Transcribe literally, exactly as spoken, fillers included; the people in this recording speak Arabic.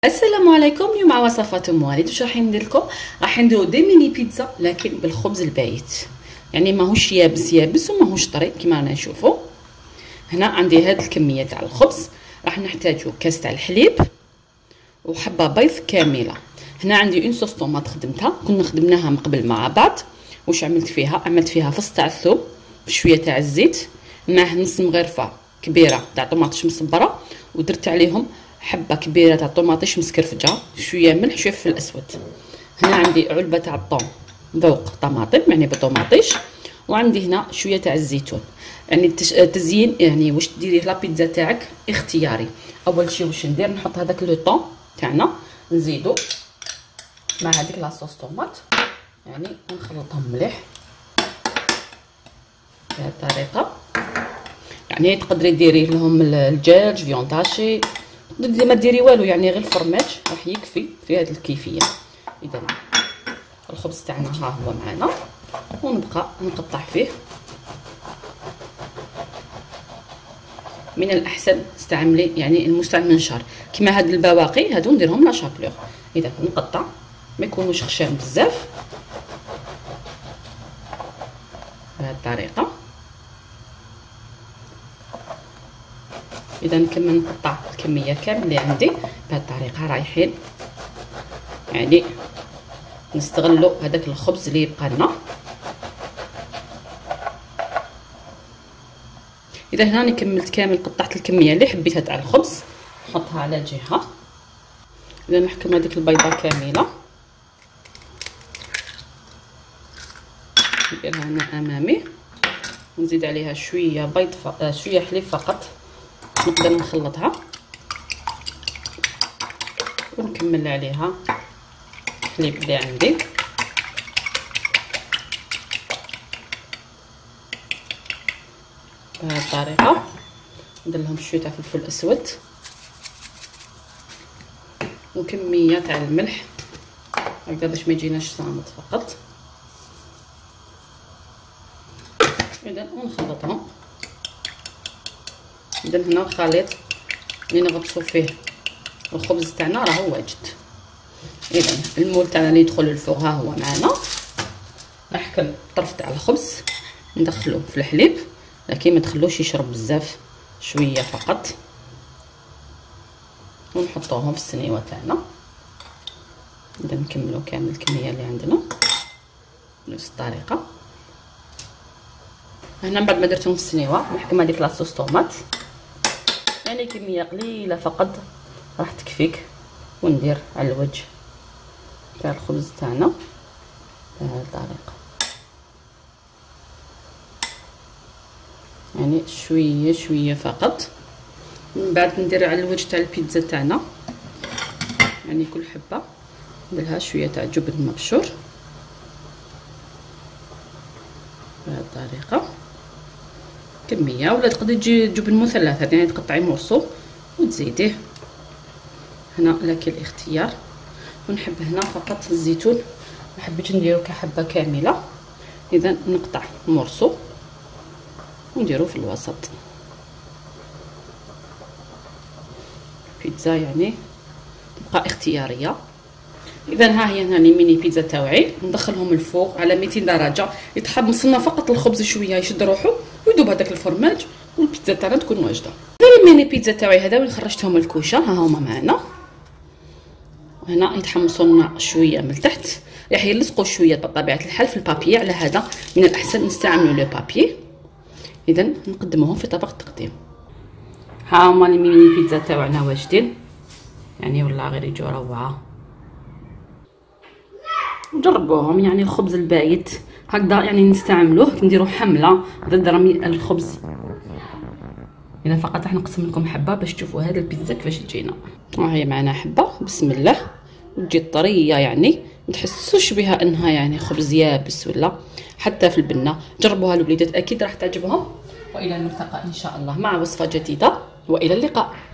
السلام عليكم. اليوم مع وصفات ام والد. واش راح ندير لكم؟ راح نديرو دي ميني بيتزا لكن بالخبز البايت، يعني ماهوش يابس يابس وماهوش طري كما رانا نشوفوا. هنا عندي هاد الكميه تاع الخبز، راح نحتاجو كاس تاع الحليب وحبه بيض كامله. هنا عندي اون صوص طوماط خدمتها، كنا خدمناها من قبل مع بعض. واش عملت فيها؟ عملت فيها فص تاع الثوم بشويه تاع الزيت معاه نص مغرفه كبيره تاع طوماطيش مصبره، ودرت عليهم حبه كبيره تاع طوماطيش مسكرفجه، شويه ملح شويه فلفل اسود. هنا عندي علبه تاع الطوم ذوق طماطم يعني بالطوماطيش، وعندي هنا شويه تاع الزيتون. يعني التزيين يعني واش ديري لا بيتزا تاعك اختياري. اول شيء واش ندير؟ نحط هذاك لو طون تاعنا نزيدو مع هذيك لاصوص طوماط، يعني نخلطهم مليح بهذه الطريقه. يعني تقدري ديري لهم الدجاج فيونطاشي، ما ديري والو، يعني غير الفرماج راح يكفي في هذه الكيفيه. اذا الخبز تاعنا ها هو معنا، ونبقى نقطع فيه. من الاحسن استعملي يعني المستعمل منشار، كما هاد البواقي هادو نديرهم لا شابلور. اذا نقطع ما يكونوش خشان بزاف بهذه الطريقه. اذا نكمل نقطع الكميه كامل اللي عندي بهذه الطريقه، رايحين يعني نستغلوا هذاك الخبز اللي يبقى لنا. اذا هنا انا كملت كامل، قطعت الكميه اللي حبيتها تاع الخبز، نحطها على جهه. اذا نحكم هذيك البيضه كامله نديرها هنا امامي، ونزيد عليها شويه بيض ف... شويه حليب فقط، نقدر نخلطها ونكمل عليها الحليب اللي عندي. بهذه الطريقه ندير لهم شويه تاع فلفل اسود وكميه تاع الملح هكذا باش ما يجيناش صامت فقط. اذا ونخلطهم. اذا هنا الخليط اللي نغطسو فيه الخبز تاعنا راهو واجد. اذا المول تاعنا اللي يدخل الفوق ها هو معنا. نحكم الطرف تاع الخبز ندخلو في الحليب، لكن ما تخلوش يشرب بزاف، شويه فقط، ونحطوهم في السنيوه تاعنا. اذا نكملو كامل الكميه اللي عندنا بنفس الطريقه. هنا بعد ما درتهم في السنيوه نحكم هذيك لاصوص طوماط، يعني كميه قليله فقط راح تكفيك، وندير على الوجه تاع الخبز تاعنا بهذه الطريقه. يعني شويه شويه فقط. من بعد ندير على الوجه تاع البيتزا تاعنا، يعني كل حبه نديرها شويه تاع جبن مبشور بهذه الطريقه، كميه. ولا تقدري تجي جبن مثلثات، يعني تقطعي مرصو وتزيديه هنا، لكن الاختيار. ونحب هنا فقط الزيتون، ما حبيتش نديرو كحبه كامله. اذا نقطع مرصو ونديرو في الوسط. بيتزا يعني تبقى اختياريه. اذا ها هي هنا الميني بيتزا تاوعي، ندخلهم الفوق على مئتين درجه، يتحمص لنا فقط الخبز شويه يشد روحو ويذوب هذاك الفرماج، والبيتزا تاعنا تكون واجده. الميني بيتزا تاوعي هذا وين خرجتهم الكوشه ها هما معنا. هنا يتحمصوا لنا شويه من التحت، راح يلصقوا شويه بطبيعه الحال في البابي، على هذا من الاحسن نستعملوا لو بابي. اذا نقدموهم في طبق التقديم. ها هما الميني بيتزا تاوعنا واجدين، يعني والله غير يجوا روعه. جربوهم، يعني الخبز البايت هكذا يعني نستعملوه، نديرو حمله ضد رمي الخبز. اذا فقط راح نقسم لكم حبه باش تشوفوا هذا البيتزا كيفاش تجينا. ها هي معنا حبه، بسم الله، وتجي طريه، يعني ما تحسوش بها انها يعني خبز يابس ولا حتى في البنه. جربوها الوليدات، اكيد راح تعجبهم. والى الملتقى ان شاء الله مع وصفه جديده، والى اللقاء.